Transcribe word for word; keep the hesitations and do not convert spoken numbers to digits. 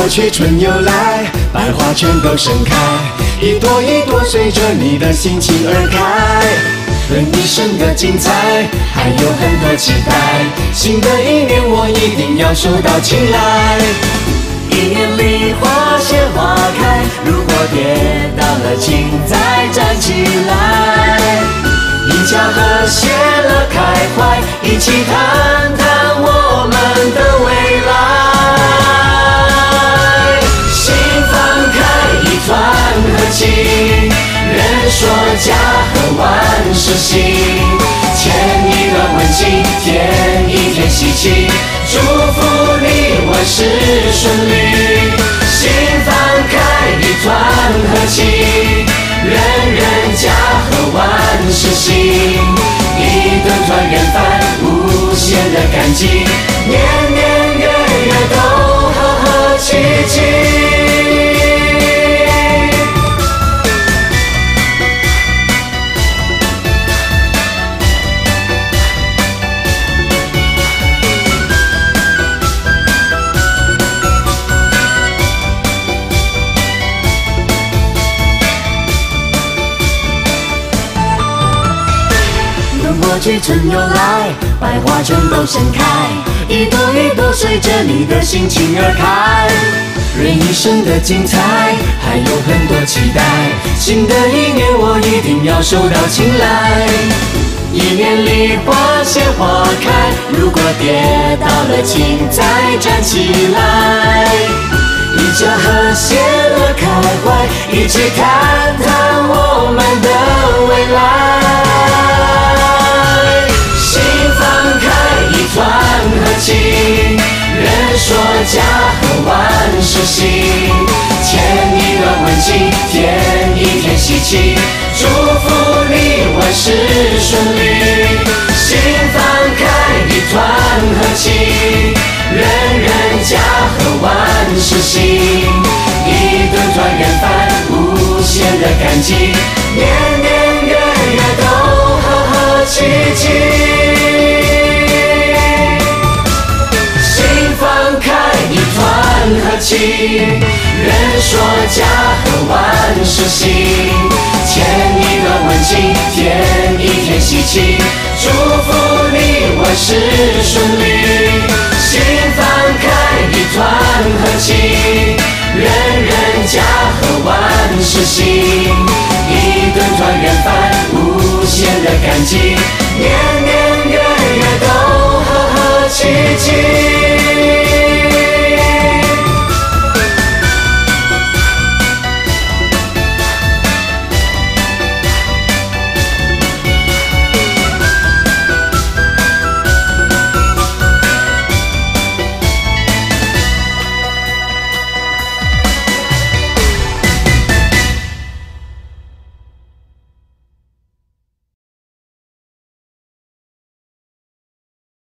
过去，春又来，百花全都盛开，一朵一朵随着你的心情而开。人一生的精彩，还有很多期待，新的一年我一定要手到擒来。一年里花谢花开，如果跌倒了，请再站起来。一家和谐了开怀，一起谈谈我们的未来。心放开，一团和气，人说家和万事兴。牵一段温馨，添一天喜气，祝福你万事顺利。心放开，一团和气，人人家和万事兴。一顿团圆饭，无限的感激，年年月月都和和气气。过去春又来，百花全都盛开，一朵一朵随着你的心情而开。人一生的精彩，还有很多期待，新的一年我一定要手到擒来。一年里花谢花开，如果跌倒了，请再站起来。一家和谐了开怀，一起谈谈我们的未来。心放开，一团和气，人说家和万事兴。牵一段温馨，添一天喜气，祝福你万事顺利。心放开，一团和气，人人家和万事兴。一顿团圆饭，无限的感激，年年月月都和和气气。和气，人说家和万事兴。牵一段温馨，添一天喜气，祝福你万事顺利。心放开，一团和气，人人家和万事兴。一顿团圆饭，无限的感激，年年